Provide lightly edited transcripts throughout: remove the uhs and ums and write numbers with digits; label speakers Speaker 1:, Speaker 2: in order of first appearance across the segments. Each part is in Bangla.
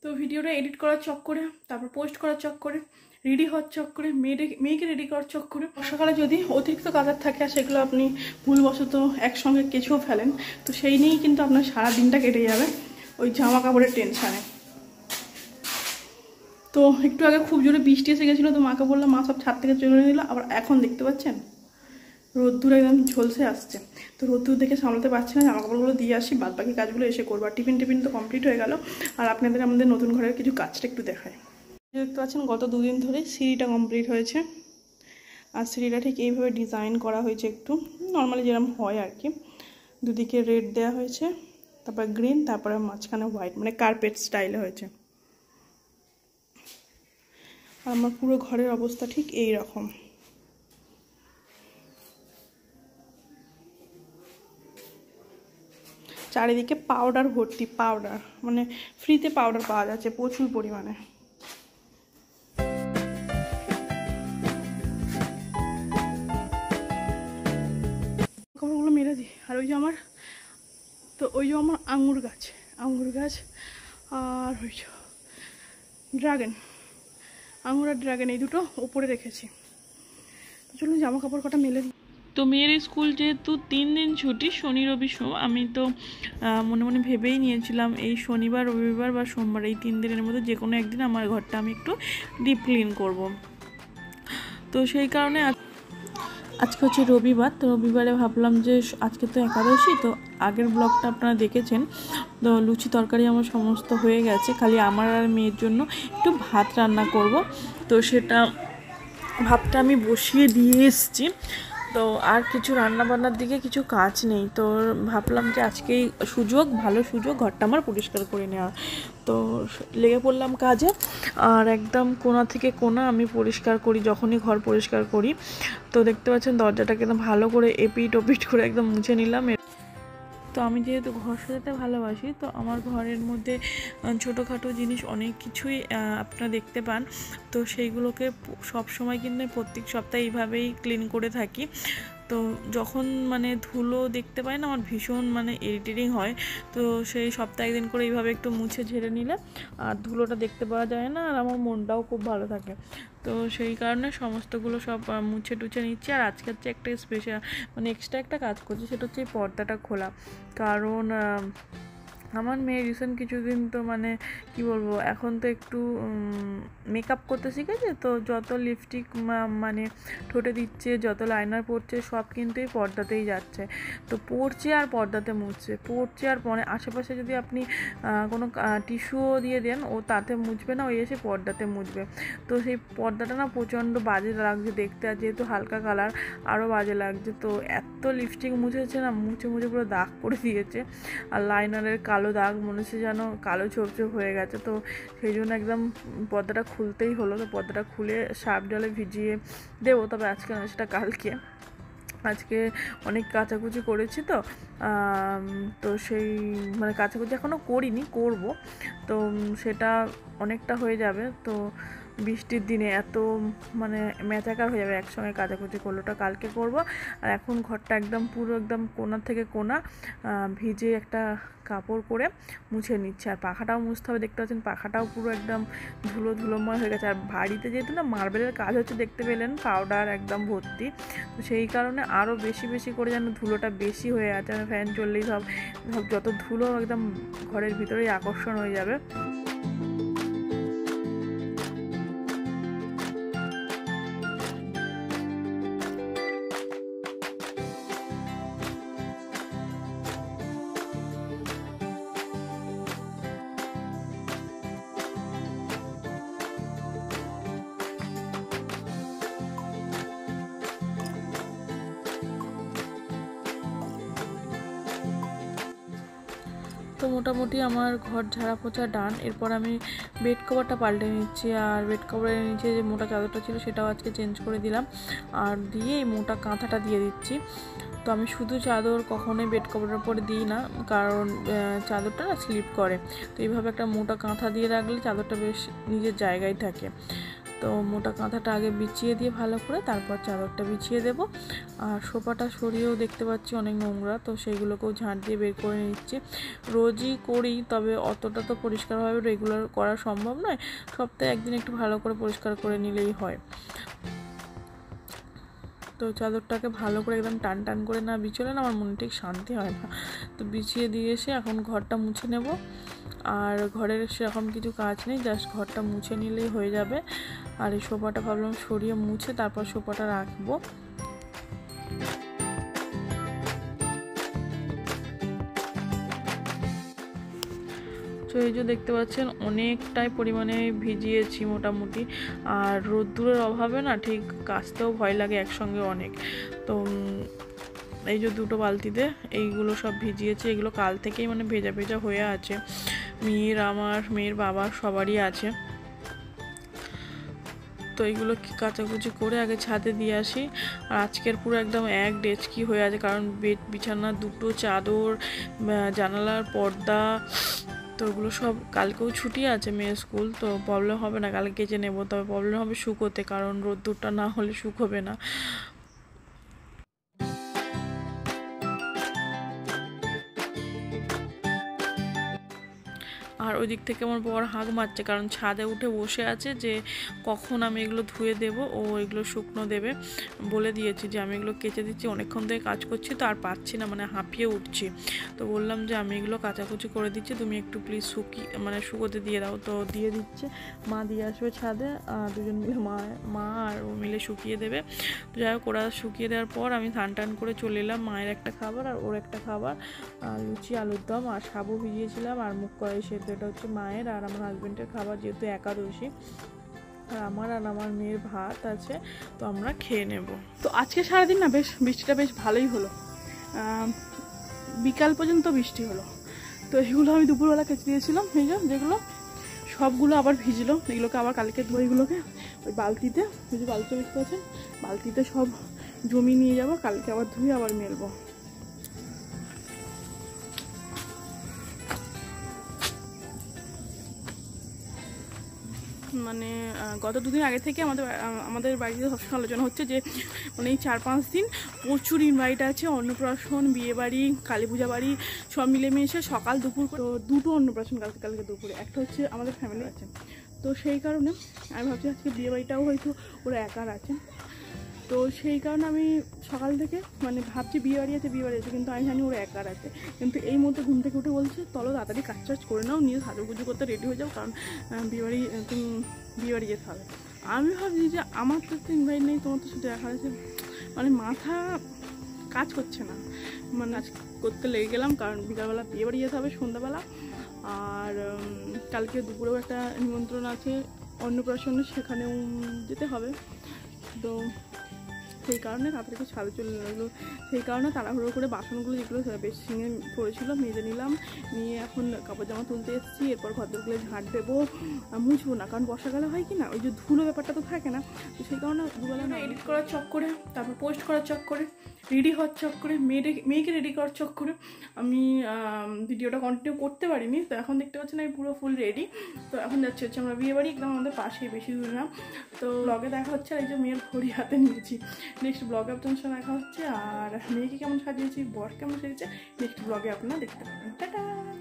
Speaker 1: তো ভিডিওটা এডিট করার চক্করে, তারপর পোস্ট করার চক্করে, রেডি হওয়ার চক্করে, মেয়েকে রেডি করার চক্করে সকালে যদি অতিরিক্ত কাজের থাকে আর সেগুলো আপনি ভুলবশত একসঙ্গে কেচেও ফেলেন, তো সেই নিয়েই কিন্তু আপনার সারা দিনটা কেটে যাবে ওই জামা কাপড়ের টেনশানে। তো একটু আগে খুব জোরে বৃষ্টি এসে গেছিলো, তো মাকে বললাম, মা সব ছাদ থেকে চলে নিল। আবার এখন দেখতে পাচ্ছেন রোদ্দুর একদম ঝলসে আসছে, তো রোদ্দুর দেখে সামলাতে পারছি না, জামা কাপড়গুলো দিয়ে আসি, বাদ বাকি কাজগুলো এসে করবো। আর টিফিন তো কমপ্লিট হয়ে গেল। আর আপনাদের আমাদের নতুন ঘরের কিছু কাজটা একটু দেখায়। দেখতে পাচ্ছেন গত দুদিন ধরে সিঁড়িটা কমপ্লিট হয়েছে, আর সিঁড়িটা ঠিক এইভাবে ডিজাইন করা হয়েছে, একটু নর্মালি যেরকম হয় আর কি। দুদিকে রেড দেওয়া হয়েছে, তারপর গ্রিন, তারপরে মাঝখানে হোয়াইট, মানে কার্পেট স্টাইলে হয়েছে। আর আমার পুরো ঘরের অবস্থা ঠিক এই রকম। চারিদিকে পাউডার ভর্তি, পাউডার মানে ফ্রিতে পাউডার পাওয়া যাচ্ছে প্রচুর পরিমাণে। কাপড়গুলো মেরে দিই। আর ওই যে আমার আঙুর গাছ, আর ওই ড্রাগন, আঙুর আর ড্রাগন, এই দুটো ওপরে রেখেছি। তো চলুন জামা কাপড় কটা মেলে দিই। তো মেয়ের স্কুল যেহেতু 3 দিন ছুটি, শনি রবি সোম, আমি তো মনে মনে ভেবেই নিয়েছিলাম এই শনিবার, রবিবার বা সোমবার, এই 3 দিনের মধ্যে যে কোনো একদিন আমার ঘরটা আমি একটু ডিপ ক্লিন করব। তো সেই কারণে আজকে হচ্ছে রবিবার, তো রবিবারে ভাবলাম যে আজকে তো একাদশী, তো আগের ব্লগটা আপনারা দেখেছেন, তো লুচি তরকারি আমার সমস্ত হয়ে গেছে, খালি আমার আর মেয়ের জন্য একটু ভাত রান্না করব। তো সেটা ভাতটা আমি বসিয়ে দিয়ে এসেছি। তো আর কিছু রান্নাবান্নার দিকে কিছু কাজ নেই, তো ভাবলাম যে আজকেই ভালো সুযোগ ঘরটা আমার পরিষ্কার করে নেওয়ার। তো লেগে পড়লাম কাজে, আর একদম কোণা থেকে কোণা আমি পরিষ্কার করি যখনই ঘর পরিষ্কার করি। তো দেখতে পাচ্ছেন দরজাটাকে একদম ভালো করে এপিট ওপিট করে একদম মুছে নিলাম। তো আমি যেহেতু ঘর সাজাতে ভালোবাসি, তো আমার ঘরের মধ্যে ছোটোখাটো জিনিস অনেক কিছুই আপনারা দেখতে পান, তো সেইগুলোকে সব সময় কিন্তু প্রত্যেক সপ্তাহে এইভাবেই ক্লিন করে থাকি। তো যখন মানে ধুলো দেখতে পাই না, আমার ভীষণ মানে ইরিটেটিং হয়। তো সেই সপ্তাহে একদিন করে এইভাবে একটু মুছে ঝেড়ে নিলে আর ধুলোটা দেখতে পাওয়া যায় না, আর আমার মনটাও খুব ভালো থাকে। তো সেই কারণে সমস্তগুলো সব মুছে টুছে নিচ্ছি। আর আজকে হচ্ছে একটা স্পেশাল মানে এক্সট্রা একটা কাজ করছি, সেটা হচ্ছে এই পর্দাটা খোলা। কারণ আমার মেয়ে রিসেন্ট কিছুদিন তো মানে কি বলবো, এখন তো একটু মেকআপ করতে শিখেছে, তো যত লিপস্টিক মানে ঠোঁটে দিচ্ছে, যত লাইনার পরছে, সব কিন্তু এই পর্দাতেই যাচ্ছে। তো পরছে আর পর্দাতে মুছছে, পরছে আর আশেপাশে যদি আপনি কোনো টিস্যুও দিয়ে দেন, ও তাতে মুছবে না, ওই এসে পর্দাতে মুছবে। তো সেই পর্দাটা না প্রচণ্ড বাজে লাগছে দেখতে, আর যেহেতু হালকা কালার আরও বাজে লাগছে। তো এত লিপস্টিক মুছেছে না, মুছে পুরো দাগ করে দিয়েছে, আর লাইনারের কালো দাগ মনে হচ্ছে যেন কালো ছোপ ছোপ হয়ে গেছে। তো সেই জন্য একদম পর্দাটা খুলতেই হলো। তো পর্দাটা খুলে সার্ফ জলে ভিজিয়ে দেবো, তবে আজকে না, সেটা কালকে। আজকে অনেক কাচাকুচি করেছি, তো সেই মানে কাচাকুচি এখনও করিনি, করব। তো সেটা অনেকটা হয়ে যাবে। তো বৃষ্টির দিনে এত মানে মেচাকার হয়ে যাবে, একসঙ্গে কাচাকুচি করলে, ওটা কালকে করব। আর এখন ঘরটা একদম পুরো একদম কোণা থেকে কোণা ভিজে একটা কাপড় করে মুছে নিচ্ছে। আর পাখাটাও মুছতে হবে, দেখতে পাচ্ছেন পাখাটাও পুরো একদম ধুলোময় হয়ে গেছে। আর বাড়িতে যেহেতু না মার্বেলের কাজ হচ্ছে, দেখতে পেলেন পাউডার একদম ভর্তি, তো সেই কারণে আরও বেশি করে যেন ধুলোটা বেশি হয়ে আছে। ফ্যান চললেই সব যত ধুলো একদম ঘরের ভিতরেই আকর্ষণ হয়ে যাবে। তো মোটামুটি আমার ঘর ঝাড়া পোছা ডান। এরপর আমি বেড কভারটা পাল্টে নিচ্ছি, আর বেড কভারের নিচে যে মোটা চাদরটা ছিল সেটাও আজকে চেঞ্জ করে দিলাম, আর দিয়ে এই মোটা কাঁথাটা দিয়ে দিচ্ছি। তো আমি শুধু চাদর কখনোই বেড কভারের উপরে দিই না, কারণ চাদরটা না স্লিপ করে। তো এইভাবে একটা মোটা কাঁথা দিয়ে রাখলে চাদরটা বেশ নিজের জায়গায় থাকে। তো মোটা কাঁথাটা আগে বিছিয়ে দিয়ে ভালো করে তারপর চাদরটা বিছিয়ে দেব। আর সোফাটা সরিয়েও দেখতে পাচ্ছি অনেক নোংরা, তো সেইগুলোকেও ঝাঁট দিয়ে বের করে নিচ্ছি। রোজই করি, তবে অতটা তো পরিষ্কারভাবে রেগুলার করা সম্ভব নয়, সপ্তাহে একদিন একটু ভালো করে পরিষ্কার করে নিলেই হয়। তো চাদরটাকে ভালো করে একদম টান টান করে না বিছালে না আমার মনে ঠিক শান্তি হয় না। তো বিছিয়ে দিয়ে এসে এখন ঘরটা মুছে নেব। আর ঘরের সেরকম কিছু কাজ নেই, জাস্ট ঘরটা মুছে নিলেই হয়ে যাবে। আর এই সোফাটা ভাবলাম সরিয়ে মুছে তারপর সোফাটা রাখবো। তো এই যে দেখতে পাচ্ছেন অনেকটাই পরিমাণে ভিজিয়েছি মোটামুটি। আর রোদ্দুরের অভাবে না ঠিক কাচতেও ভয় লাগে একসঙ্গে অনেক। তো এই যে দুটো বালতিতে এইগুলো সব ভিজিয়েছি, এগুলো কাল থেকেই মানে ভেজা ভেজা হয়ে আছে। মেয়ের, আমার, মেয়ের বাবার সবারই আছে। তো এইগুলো কাচাকুচি করে আগে ছাদে দিয়ে আসি। আর আজকের পুরো একদম এক ডেচকি হয়ে আছে, কারণ বেড, বিছানা, দুটো চাদর, জানালার পর্দা, তো ওগুলো সব। কালকেও ছুটি আছে মেয়ের স্কুল, তো প্রবলেম হবে না, কালকে কেচে নেবো। তবে প্রবলেম হবে শুকোতে, কারণ রোদ্দুরটা না হলে শুকোবে না। আর ওই দিক থেকে আমার বর হাঁক মারছে, কারণ ছাদে উঠে বসে আছে যে কখন আমি এগুলো ধুয়ে দেব, ও এগুলো শুকনো দেবে। বলে দিয়েছি যে আমি এগুলো কেচে দিচ্ছি, অনেকক্ষণ থেকে কাজ করছি তো আর পাচ্ছি না, মানে হাঁপিয়ে উঠছি। তো বললাম যে আমি এগুলো কাচাকুচি করে দিচ্ছি, তুমি একটু প্লিজ শুকোতে দিয়ে দাও। তো দিয়ে দিচ্ছে, মা দিয়ে আসবে ছাদে, দুজন মিলে মা আর ও মিলে শুকিয়ে দেবে। তো যাই হোক, ওরা শুকিয়ে দেওয়ার পর আমি স্নান টান করে চলে এলাম। মায়ের একটা খাবার আর ওর একটা খাবার, লুচি, আলুর দম আর সাবু ভিজিয়েছিলাম, আর মুগ কড়াই সেদ্ধ। এটা হচ্ছে মায়ের আর আমার হাজবেন্ডের খাবার, যেহেতু একাদশী। আর আমার মেয়ের ভাত আছে, তো আমরা খেয়ে নেব। তো আজকে সারাদিন না বেশ বৃষ্টিটা বেশ ভালোই হলো, বিকাল পর্যন্ত বৃষ্টি হলো। তো এগুলো আমি দুপুরবেলা কেচে দিয়েছিলাম, এই যেগুলো সবগুলো আবার ভিজলো। এগুলোকে আবার কালকে ধুয়েগুলোকে ওই বালতিতে, ওই যে বালতি দেখতে পাচ্ছেন, বালতিতে সব জমি নিয়ে যাব, কালকে আবার ধুয়ে আবার মেলবো। মানে গত দুদিন আগে থেকে আমাদের বাড়িতে সবসময় আলোচনা হচ্ছে যে মানে এই 4-5 দিন প্রচুর ইনভাইট আছে, অন্নপ্রাশন, বিয়েবাড়ি, কালী পূজা বাড়ি সব মিলেমিশে সকাল দুপুর। তো দুটো অন্নপ্রাশন কালকে দুপুরে, একটা হচ্ছে আমাদের ফ্যামিলি আছে। তো সেই কারণে আমি ভাবছি আজকে বিয়েবাড়িটাও হয়তো ওরা একার আছে। তো সেই কারণে আমি সকাল থেকে মানে ভাবছি বিয়েবাড়ি আছে, কিন্তু আমি জানি ওরা একার আছে। কিন্তু এই মুহূর্তে ঘুম থেকে উঠে বলছে চলো তাড়াতাড়ি কাজ টাজ করে নাও, নিয়ে সাজুগুজু করতে রেডি হয়ে যাও, কারণ বিয়েবাড়ি যেতে হবে। আমি ভাবছি যে আমার তো ইনভাইট নেই, তোমার তো শুধু দেখা আছে, মানে মাথা কাজ করছে না, মানে কাজ করতে লেগে গেলাম। কারণ বিকালবেলা বিয়েবাড়ি যেতে হবে, সন্ধ্যাবেলা। আর কালকে দুপুরেও একটা নিমন্ত্রণ আছে অন্নপ্রাশনে, সেখানেও যেতে হবে। তো সেই কারণে তাড়াতাড়ি ছাদে চলে লাগলো। সেই কারণে তাড়াহুড়ো করে বাসনগুলো যেগুলো বেশ সিঙে পড়েছিল মেজে নিলাম, নিয়ে এখন কাপড় জামা তুলতে এসেছি। এরপর ঘরদোরগুলো ঝাঁট দেবো, মুছবো না, কারণ বর্ষাকালে হয় কি না, ওই যে ধুলো ব্যাপারটা তো থাকে না। তো সেই কারণে দুবেলা না এডিট করার চক্করে, তারপর পোস্ট করার চক্করে, রেডি হওয়ার চক্করে, মেয়েকে রেডি করার চক্করে আমি ভিডিওটা কন্টিনিউ করতে পারিনি। তো এখন দেখতে পাচ্ছেন আমি পুরো ফুল রেডি। তো এখন হচ্ছে আমরা বিয়েবাড়ি একদম আমাদের পাশেই, বেশি দূর না। তো ব্লগে দেখা হচ্ছে, আর এই যে মেয়ের ঘড়ি হাতে নিয়েছি। নেক্সট ব্লগে আপনার সঙ্গে দেখা হচ্ছে, আর মেয়েকে কেমন সাজিয়েছি, বর কেমন সাজিয়েছে, নেক্সট ব্লগে আপনারা দেখতে পাবেন। টাটা।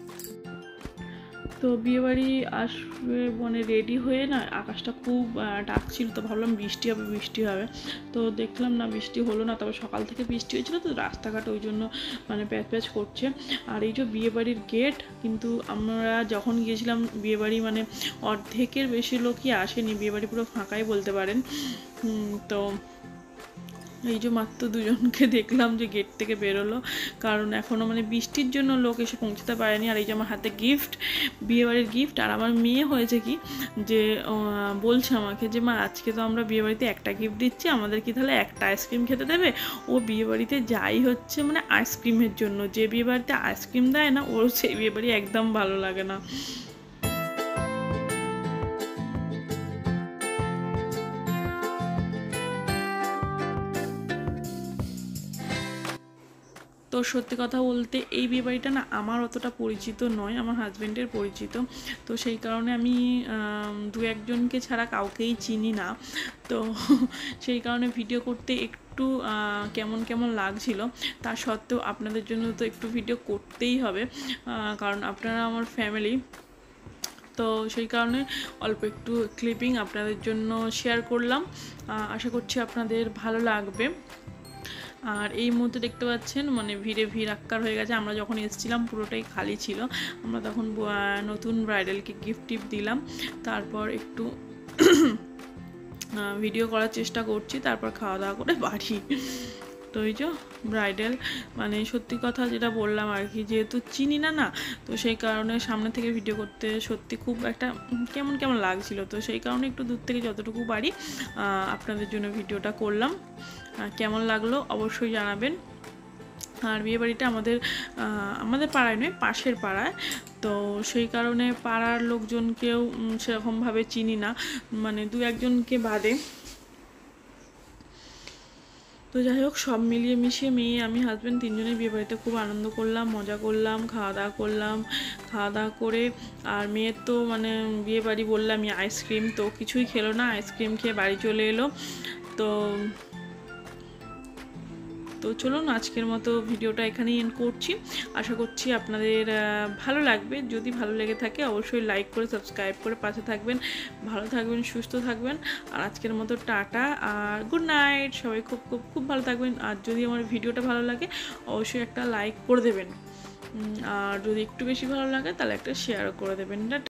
Speaker 1: তো বিয়েবাড়ি আসবে মানে রেডি হয়ে না, আকাশটা খুব ডাকছিল, তো ভাবলাম বৃষ্টি হবে। তো দেখলাম না, বৃষ্টি হলো না। তবে সকাল থেকে বৃষ্টি হয়েছিল, তো রাস্তাঘাট ওই জন্য মানে প্যাচ করছে। আর এই যে বিয়েবাড়ির গেট, কিন্তু আমরা যখন গিয়েছিলাম বিয়েবাড়ি মানে অর্ধেকের বেশি লোকই আসেনি, বিয়েবাড়ি পুরো ফাঁকাই বলতে পারেন। তো এই যে মাত্র দুজনকে দেখলাম যে গেট থেকে বেরোলো, কারণ এখনও মানে বৃষ্টির জন্য লোক এসে পৌঁছতে পারেনি। আর এই যে আমার হাতে গিফট, বিয়েবাড়ির গিফট। আর আমার মেয়ে হয়েছে কি যে বলছে আমাকে যে মা আজকে তো আমরা বিয়েবাড়িতে একটা গিফট দিচ্ছি, আমাদের কি তাহলে একটা আইসক্রিম খেতে দেবে? ও বিয়েবাড়িতে যাই হচ্ছে মানে আইসক্রিমের জন্য, যে বিয়েবাড়িতে আইসক্রিম দেয় না ওর সেই বিয়েবাড়ি একদম ভালো লাগে না। তো সত্যি কথা বলতে এই বিয়েবাড়িটা না আমার অতটা পরিচিত নয়, আমার হাজব্যান্ডের পরিচিত। তো সেই কারণে আমি দু একজনকে ছাড়া কাউকেই চিনি না। তো সেই কারণে ভিডিও করতে একটু কেমন কেমন লাগছিল। তা সত্ত্বেও আপনাদের জন্য তো একটু ভিডিও করতেই হবে, কারণ আপনারা আমার ফ্যামিলি। তো সেই কারণে অল্প একটু ক্লিপিং আপনাদের জন্য শেয়ার করলাম। আশা করছি আপনাদের ভালো লাগবে। আর এই মুহূর্তে দেখতে পাচ্ছেন মানে ভিড় আক্কার হয়ে গেছে। আমরা যখন এসেছিলাম পুরোটাই খালি ছিল। আমরা তখন নতুন ব্রাইডালকে গিফট টিফট দিলাম, তারপর একটু ভিডিও করার চেষ্টা করছি, তারপর খাওয়া দাওয়া করে বাড়ি। তো এই যে ব্রাইডাল, মানে সত্যি কথা যেটা বললাম আর কি, যেহেতু চিনি না না, তো সেই কারণে সামনে থেকে ভিডিও করতে সত্যি খুব একটা কেমন কেমন লাগছিল। তো সেই কারণে একটু দূর থেকে যতটুকু পারি আপনাদের জন্য ভিডিওটা করলাম। কেমন লাগলো অবশ্যই জানাবেন। আর বিয়েবাড়িটা আমাদের পাড়ায় নয়, পাশের পাড়ায়। তো সেই কারণে পাড়ার লোকজনকেও সেরকমভাবে চিনি না, মানে দু একজনকে বাদে। তো যাই হোক, সব মিলিয়ে মিশিয়ে মেয়ে আমি হাজব্যান্ড তিনজনের বিয়েবাড়িতে খুব আনন্দ করলাম, মজা করলাম, খাওয়া দাওয়া করলাম। খাওয়া দাওয়া করে আর মেয়ের তো মানে বিয়েবাড়ি বললাম আইসক্রিম, তো কিছুই খেলো না, আইসক্রিম খেয়ে বাড়ি চলে এলো। তো চলুন আজকের মতো ভিডিওটা এখানেই এন্ড করছি। আশা করছি আপনাদের ভালো লাগবে। যদি ভালো লেগে থাকে অবশ্যই লাইক করে সাবস্ক্রাইব করে পাশে থাকবেন। ভালো থাকবেন, সুস্থ থাকবেন। আর আজকের মতো টাটা আর গুড নাইট। সবাই খুব খুব খুব ভালো থাকবেন। আর যদি আমার ভিডিওটা ভালো লাগে অবশ্যই একটা লাইক করে দেবেন, আর যদি একটু বেশি ভালো লাগে তাহলে একটা শেয়ারও করে দেবেন।